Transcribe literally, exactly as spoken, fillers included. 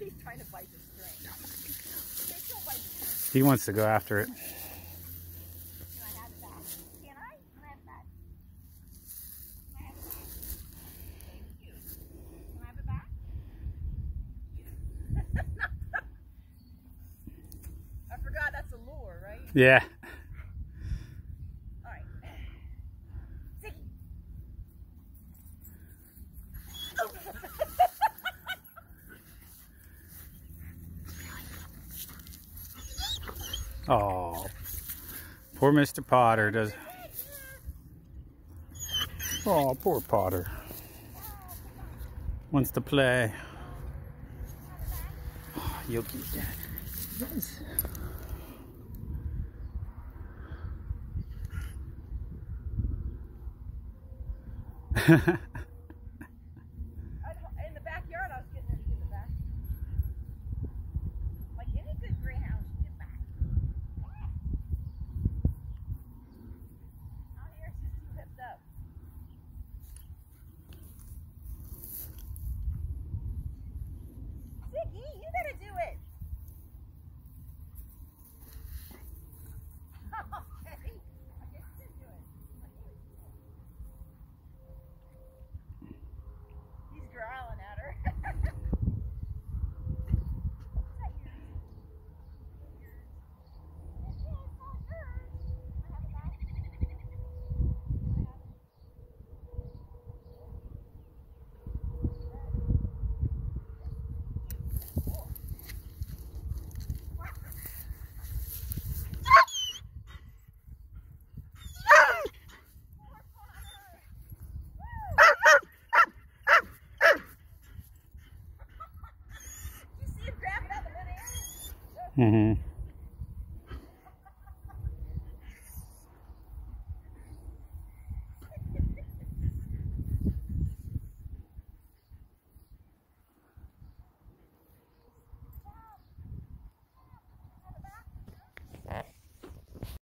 He's trying to bite the string. Don't bite the string. He wants to go after it. Can I have it back? Can I? Can I have it back? Can I have it back? Thank you. Can I have it back? I forgot that's a lure, right? Yeah. All right. Ziggy. Oh, poor Mister Potter does. Oh, poor Potter. Wants to play. Oh, you'll get that. Yes. In the backyard, I was getting her to give it back. Like any good greyhound should give back. Out here, she's too hipped up. Ziggy, you gotta do it. Okay, I guess you did do it. He's growling at her. Mm-hmm.